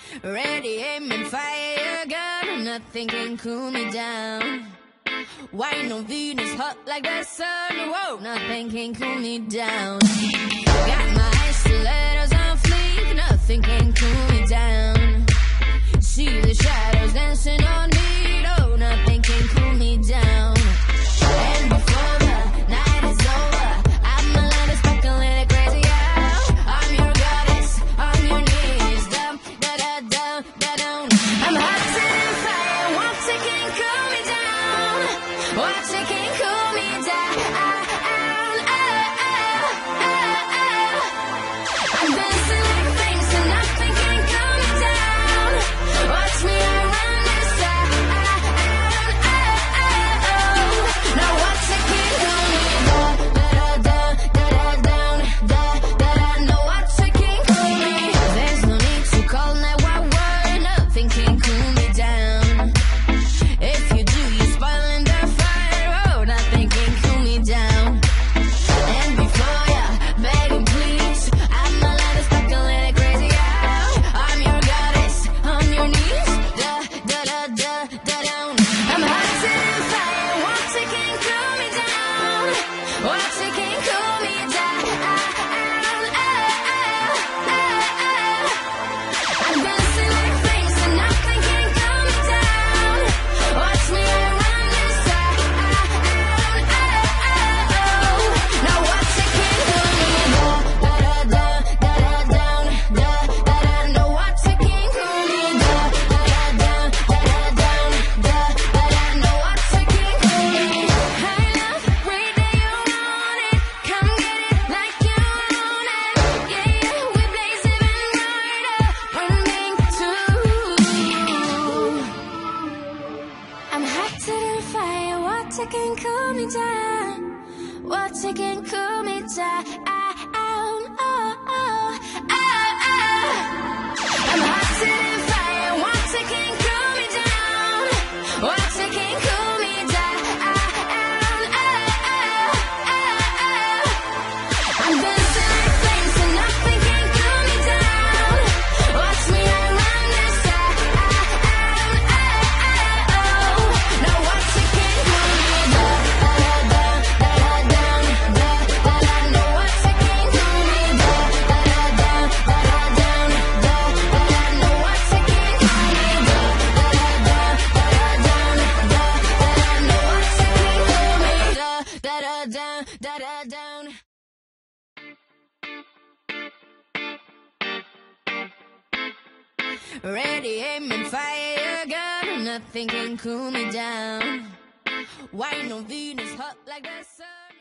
Ready, aim, and fire gun. Nothing can cool me down. Wine on Venus, hot like the sun. Whoa, nothing can cool me down. Got my stilettos on fleek. Nothing can cool me down. See the shadows dancing on me. No, nothing can cool me down. And before the night is over, I'ma let it sparkle and it crazy out. I'm your goddess, on your knees. Down, da da down, da down. I'm hot to the fire. What's it can cool me down? What's it can cool me down? I'm dancing like things and nothing can cool me down. Watch me, I run this town. Now what's it can cool me down? Da da da da down, da da da. Know what's it can cool me? There's no need to call 911. Nothing can cool me down. If you do, you're spoiling the fire. Oh, nothing can cool me down. And before ya begging please, I'ma let it sparkle and it crazy out. I'm your goddess, on your knees. Da da da da da down. I'm hot to the fire. What's it can cool me down? What's it can cool me down? I'm dancing like things and nothing can cool me down. Watch me, I run this town. Now what's it can cool me down? Da da da da da down, da da da. Know what's it can cool me down? Da da da da da down, da da da. Know what's it can cool me? High enough, way that you want it. Come get it like you own it. Yeah, yeah, we blaze even brighter. Running too. I'm hot to the fire. What's it can cool me down? What's it can cool me down? I'm hot to the fire. What's it can cool me down? What's it can cool me down? I'm dancing like flames and nothing can cool me down. Watch me, I run this town. Now what's it can cool me down? Da da da da down, da da da. Know what's it can cool me down? Da da da da da down, da da da. Know what's it can cool me down? Da da da da da down, da da da. Know what's it can cool me down? Da da da da da down. Ready, aim, and fire gun. Nothing can cool me down. Wine on Venus, hot like the sun.